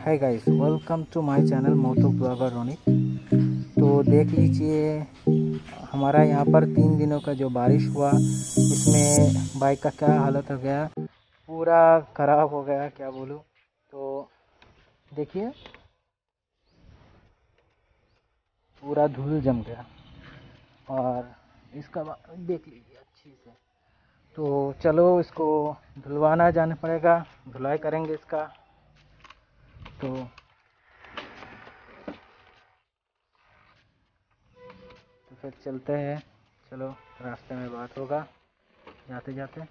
Hi guys, welcome to my channel moto blogger Ronik. तो देख लीजिए, हमारा यहाँ पर 3 दिनों का जो बारिश हुआ इसमें बाइक का क्या हालत हो गया, पूरा ख़राब हो गया, क्या बोलूँ। तो देखिए, पूरा धूल जम गया और इसका देख लीजिए अच्छी से। तो चलो, इसको धुलवाना जाना पड़ेगा, धुलाई करेंगे इसका। तो फिर चलते हैं, चलो रास्ते में बात होगा जाते जाते।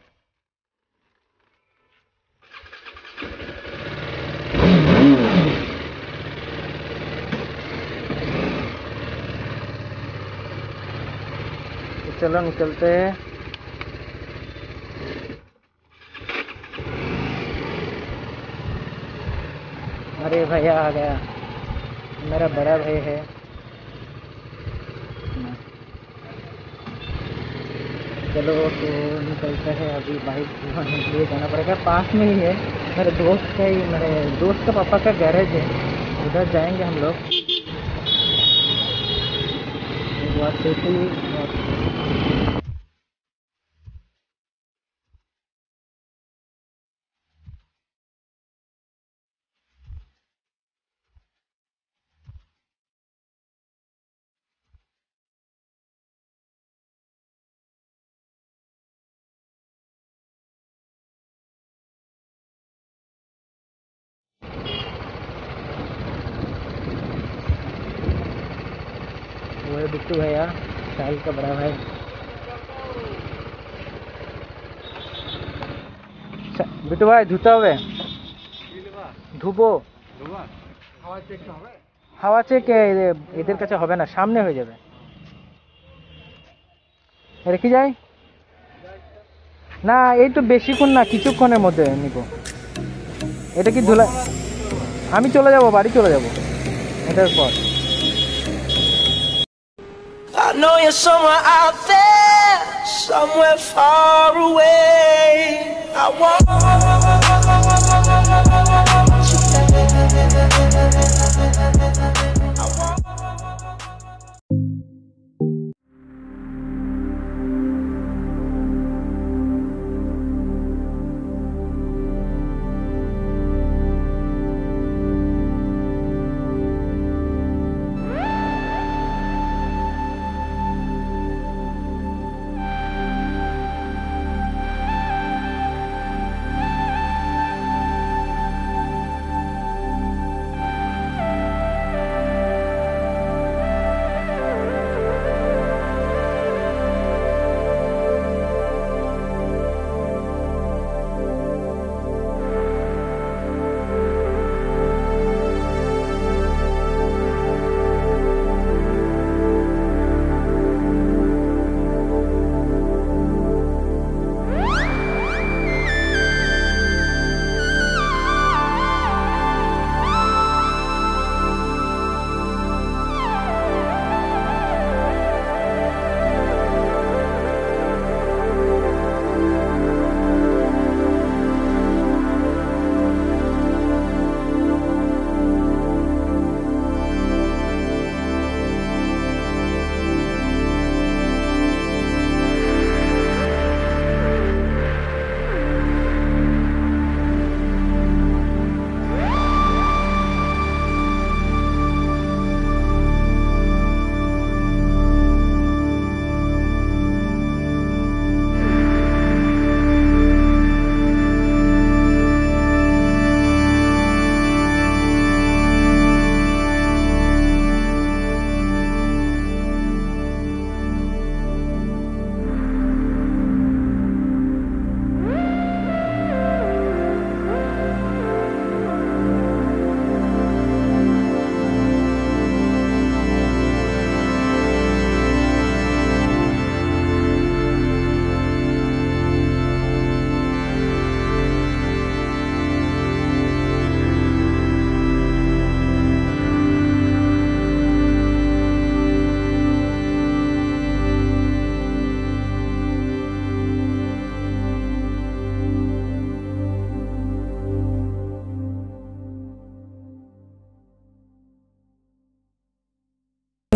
तो चलो निकलते हैं। अरे भैया आ गया, मेरा बड़ा भाई है। चलो तो निकलते हैं, अभी बाइक धुलवाने के लिए जाना पड़ेगा। पास में ही है, मेरे दोस्त का पापा का गैरेज है, उधर जाएंगे हम लोग एक बार सेफ्टी। वो है बिट्टू भैया, साहिल का बड़ा भाई। बिट्टू भाई धुता हुए ধুবো হাওয়া চেক এদের কাছে হবে না, সামনে হয়ে যাবে। রেখে যাই না, এই তো বেশিক্ষণ না, কিছুক্ষণের মধ্যে নিব। এটা কি ধুলা? আমি চলে যাব, বাড়ি চলে যাব এটার পর। I know you're somewhere out there, somewhere far away. I want you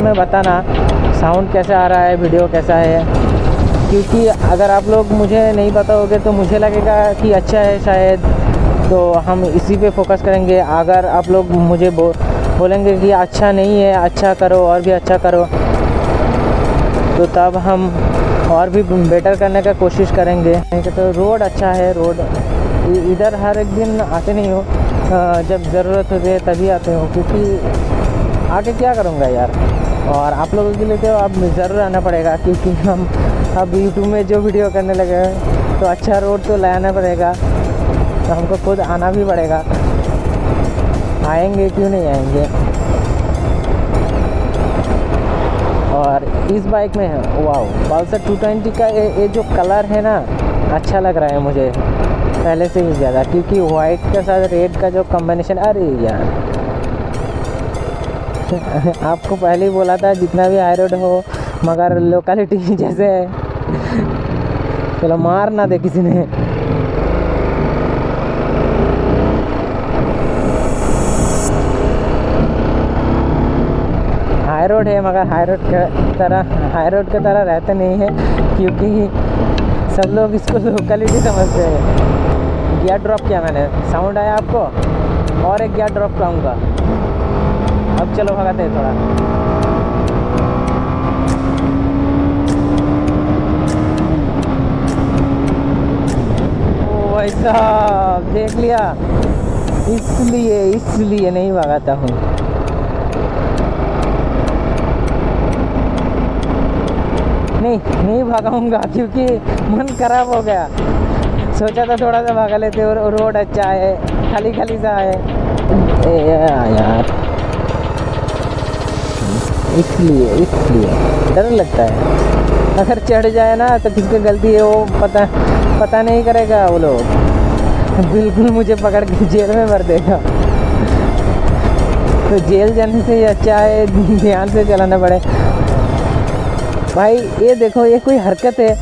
में बताना साउंड कैसा आ रहा है, वीडियो कैसा है, क्योंकि अगर आप लोग मुझे नहीं बताओगे तो मुझे लगेगा कि अच्छा है शायद, तो हम इसी पे फोकस करेंगे। अगर आप लोग मुझे बोलेंगे कि अच्छा नहीं है, अच्छा करो और भी अच्छा करो, तो तब हम और भी बेटर करने का कोशिश करेंगे। तो रोड अच्छा है, रोड इधर हर एक दिन आते नहीं हो, जब ज़रूरत होती है तभी आते हो, क्योंकि आके क्या करूँगा यार। और आप लोगों के लिए तो अब ज़रूर आना पड़ेगा, क्योंकि हम अब यूट्यूब में जो वीडियो करने लगे हैं तो अच्छा रोड तो लाना पड़ेगा, तो हमको खुद आना भी पड़ेगा। आएंगे क्यों नहीं आएंगे। और इस बाइक में है वाओ, पल्सर 220 का ये जो कलर है ना, अच्छा लग रहा है मुझे पहले से भी ज़्यादा, क्योंकि वाइट के साथ रेड का जो कॉम्बिनेशन, अरे यार आपको पहले ही बोला था जितना भी हाई रोड हो मगर लोकेलिटी जैसे चलो मार ना दे किसी ने। हाई रोड है मगर हाई रोड के तरह रहते नहीं है, क्योंकि सब लोग इसको लोकेलिटी समझते हैं। गियर ड्रॉप किया मैंने, साउंड आया आपको, और एक गियर ड्रॉप कराऊंगा। अब चलो भगाते हैं थोड़ा। ओ भाई साहब देख लिया, इसलिए नहीं भगाता हूँ। नहीं भगाऊंगा, क्योंकि मन खराब हो गया। सोचा था थोड़ा सा भागा लेते और रोड अच्छा है, खाली सा है यार, इसलिए डर लगता है। अगर चढ़ जाए ना तो किसकी गलती है वो पता नहीं करेगा, वो लोग बिल्कुल मुझे पकड़ के जेल में भर देगा। तो जेल जाने से ही अच्छा है ध्यान से चलाना पड़े। भाई ये देखो, ये कोई हरकत है?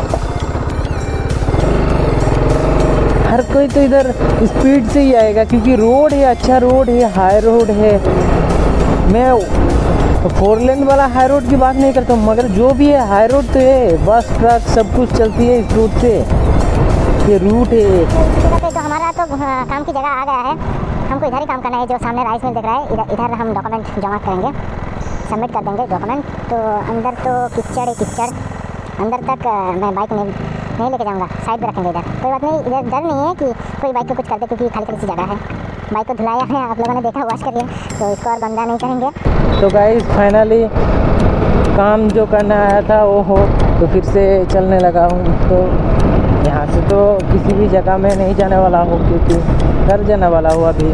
हर कोई तो इधर स्पीड से ही आएगा, क्योंकि रोड है, अच्छा रोड है, हाई रोड है। मैं 4 लेन वाला हाई रोड की बात नहीं करता हूँ, मगर जो भी है हाई रोड तो है, बस ट्रक सब कुछ चलती है इस रूट से, ये रूट है। तो हमारा तो काम की जगह आ गया है, हमको इधर ही काम करना है। जो सामने राइस मिल दिख रहा है, इधर हम डॉक्यूमेंट जमा करेंगे, सबमिट कर देंगे डॉक्यूमेंट। तो अंदर तो कीचड़ अंदर तक मैं बाइक नहीं लेके जाऊंगा, साइड पे रखेंगे इधर। कोई बात नहीं, इधर डर नहीं है कि कोई बाइक को कुछ कर दे, क्योंकि खाली सी जगह है। बाइक को धुलाया है, आप लोगों ने देखा, वॉश करिए, तो इसको और गंदा नहीं करेंगे। तो गाइस फाइनली काम जो करना आया था वो हो, तो फिर से चलने लगा हूँ। तो यहाँ से तो किसी भी जगह में नहीं जाने वाला हूँ, क्योंकि घर जाने वाला हूँ अभी।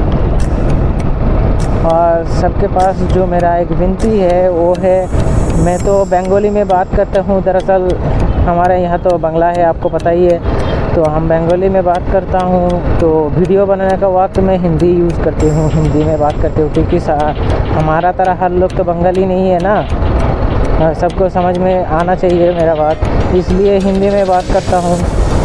और सबके पास जो मेरा एक विनती है वो है, मैं तो बंगाली में बात करता हूँ, दरअसल हमारे यहाँ तो बांग्ला है, आपको पता ही है, तो हम बंगाली में बात करता हूँ। तो वीडियो बनाने का वक्त मैं हिंदी यूज़ करती हूँ, हिंदी में बात करती हूँ, क्योंकि हमारा तरह हर लोग तो बंगाली नहीं है ना, सबको समझ में आना चाहिए मेरा बात, इसलिए हिंदी में बात करता हूँ।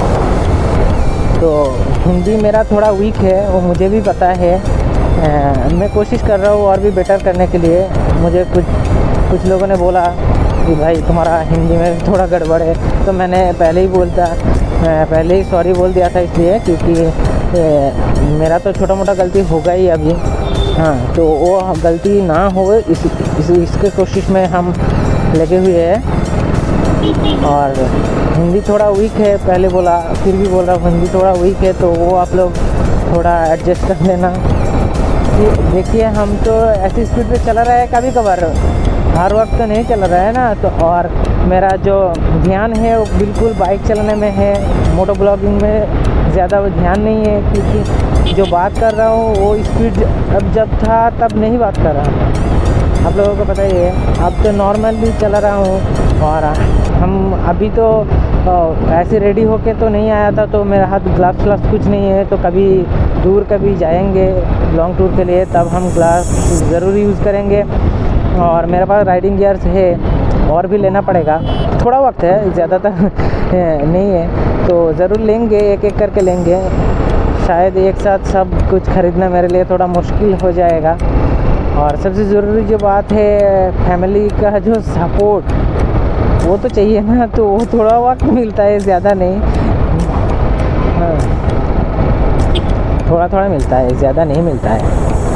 तो हिंदी मेरा थोड़ा वीक है, वो मुझे भी पता है। मैं कोशिश कर रहा हूँ और भी बेटर करने के लिए। मुझे कुछ लोगों ने बोला कि भाई तुम्हारा हिंदी में थोड़ा गड़बड़ है, तो मैंने पहले ही सॉरी बोल दिया था, इसलिए क्योंकि मेरा तो छोटा मोटा गलती होगा ही अभी। हाँ, तो वो गलती ना हो इसके कोशिश में हम लगे हुए हैं। और हिंदी थोड़ा वीक है, पहले बोला फिर भी बोल रहा हूँ, हिंदी थोड़ा वीक है, तो वो आप लोग थोड़ा एडजस्ट कर लेना। देखिए हम तो ऐसी स्पीड पे चला रहा है, कभी कभार हर वक्त तो नहीं चल रहा है ना। तो और मेरा जो ध्यान है वो बिल्कुल बाइक चलाने में है, मोटो ब्लॉगिंग में ज़्यादा वो ध्यान नहीं है, क्योंकि जो बात कर रहा हूँ वो स्पीड अब जब था तब नहीं बात कर रहा हूँ, आप लोगों को पता ही है। अब तो नॉर्मली चला रहा हूँ। और हम अभी तो ऐसे रेडी होके तो नहीं आया था, तो मेरा हाथ ग्लव्स कुछ नहीं है, तो कभी दूर कभी जाएंगे लॉन्ग टूर के लिए, तब हम ग्लव्स ज़रूर यूज़ करेंगे। और मेरे पास राइडिंग गियर्स है, और भी लेना पड़ेगा, थोड़ा वक्त है, ज़्यादातर नहीं है, तो ज़रूर लेंगे, एक एक करके लेंगे। शायद एक साथ सब कुछ ख़रीदना मेरे लिए थोड़ा मुश्किल हो जाएगा, और सबसे ज़रूरी जो बात है, फैमिली का जो सपोर्ट वो तो चाहिए ना, तो वो थोड़ा वक्त मिलता है, ज़्यादा नहीं। हाँ, थोड़ा थोड़ा मिलता है, ज़्यादा नहीं मिलता है।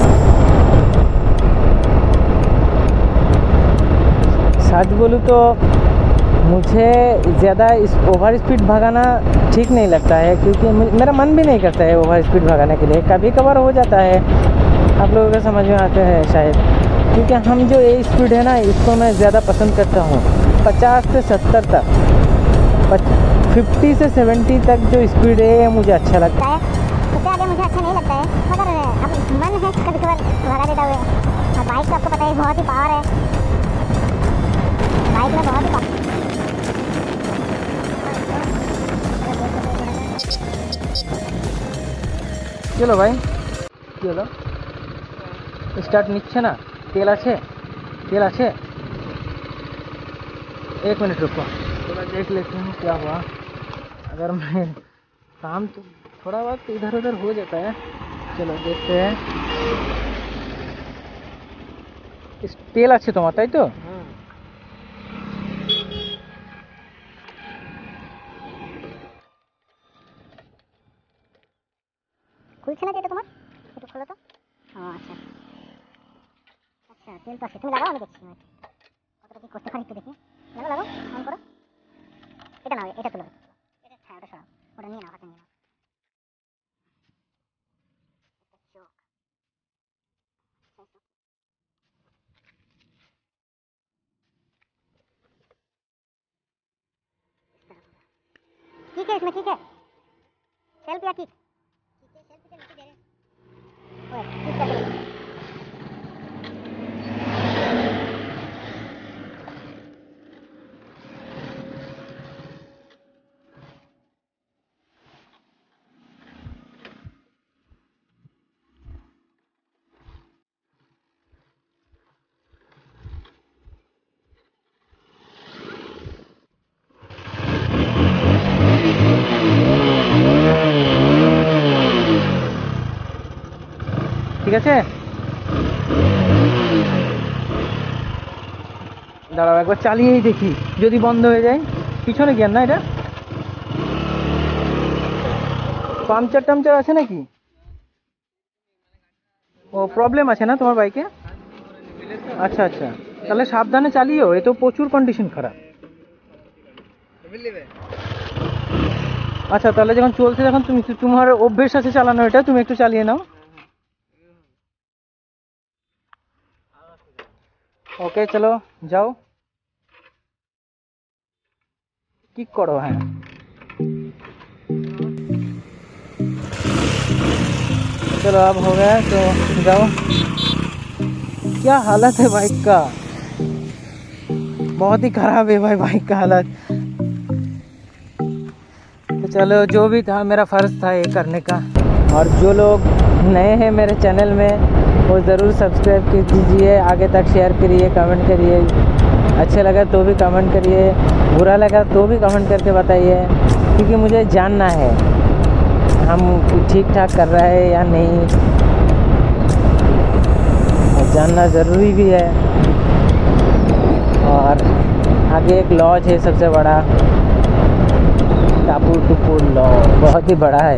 सच बोलूँ तो मुझे ज़्यादा ओवर स्पीड भगाना ठीक नहीं लगता है, क्योंकि मेरा मन भी नहीं करता है ओवर स्पीड भगाने के लिए। कभी कभार हो जाता है, आप लोगों को समझ में आते हैं शायद, क्योंकि हम जो ये स्पीड है ना, इसको मैं ज़्यादा पसंद करता हूँ। 50 से 70 तक, 50 से 70 तक जो स्पीड है ये मुझे अच्छा लगता है। उससे आगे मुझे अच्छा नहीं लगता है, मगर अब मन है कभी कभार भगा देता हुए। और बाइक तो आपको पता है बहुत ही पावर है, बाइक में बहुत ही पावर। चलो भाई, चलो स्टार्ट निচ্ছে ना। तेल आछे, तेल आछे। 1 मिनट रुको, थोड़ा देख लेती हूँ क्या हुआ। अगर मैं काम तो थोड़ा बहुत इधर उधर हो जाता है। चलो देखते हैं। इस तेल आछे तो माताई तो খুলছে না যেটা তোমার, একটু খোলো তো। আচ্ছা আচ্ছা, তেল তো আছে, তুমি লাগাও, আমি দেখছি কতটা কি করতে পারি একটু দেখি। লাগাও লাগাও, অন করো। এটা নাও, এটা তুলো, এটা হ্যাঁ ওটা সরাও, ওটা নিয়ে নাও, হাতে নিয়ে নাও। চোখ ठीक है, इसमें ठीक है। सेल्फ या किक? ठीक है, सेल्फ से नीचे दे रहे। ओए किक कर दो। ঠিক আছে, দাঁড়াও একবার চালিয়েই দেখি, যদি বন্ধ হয়ে যায়। পিছনে গিয়ার না এটা, পাংচার টামচার আছে নাকি? ও প্রবলেম আছে না তোমার বাইকে? আচ্ছা আচ্ছা, তাহলে সাবধানে চালিও, এ তো প্রচুর কন্ডিশন খারাপ। আচ্ছা, তাহলে যখন চলছে, যখন তুমি, তোমার অভ্যেস আছে চালানো, এটা তুমি একটু চালিয়ে নাও। ओके चलो जाओ, किक करो। हाँ चलो अब हो गया, तो जाओ। क्या हालत है बाइक का, बहुत ही खराब है भाई बाइक का हालत। तो चलो, जो भी था मेरा फ़र्ज़ था ये करने का। और जो लोग नए हैं मेरे चैनल में, वो ज़रूर सब्सक्राइब कर दीजिए, आगे तक शेयर करिए, कमेंट करिए। अच्छा लगा तो भी कमेंट करिए, बुरा लगा तो भी कमेंट करके बताइए, क्योंकि मुझे जानना है हम ठीक ठाक कर रहे हैं या नहीं, और जानना ज़रूरी भी है। और आगे एक लॉज है सबसे बड़ा, टापू टुपू लॉज, बहुत ही बड़ा है।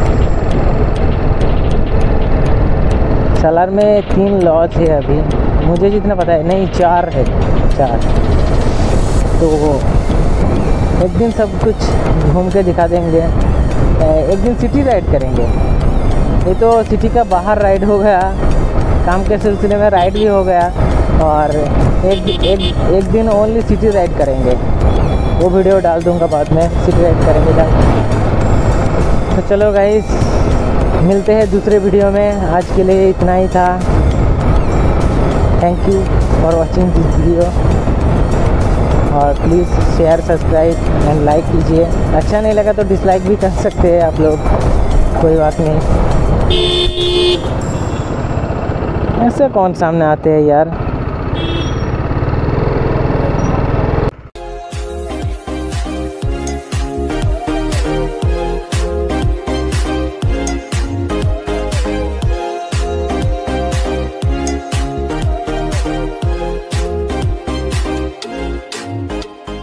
सालार में 3 लॉज है अभी, मुझे जितना पता है, नहीं 4 है, 4। तो एक दिन सब कुछ घूम के दिखा देंगे। एक दिन सिटी राइड करेंगे। ये तो सिटी का बाहर राइड हो गया, काम के सिलसिले में राइड भी हो गया, और एक दिन ओनली सिटी राइड करेंगे। वो वीडियो डाल दूंगा बाद में, सिटी राइड करेंगे जब। तो चलो गाइस, मिलते हैं दूसरे वीडियो में। आज के लिए इतना ही था। Thank you for watching this video, और please share, subscribe and like कीजिए। अच्छा नहीं लगा तो डिसलाइक भी कर सकते हैं आप लोग, कोई बात नहीं। ऐसे कौन सामने आते हैं यार।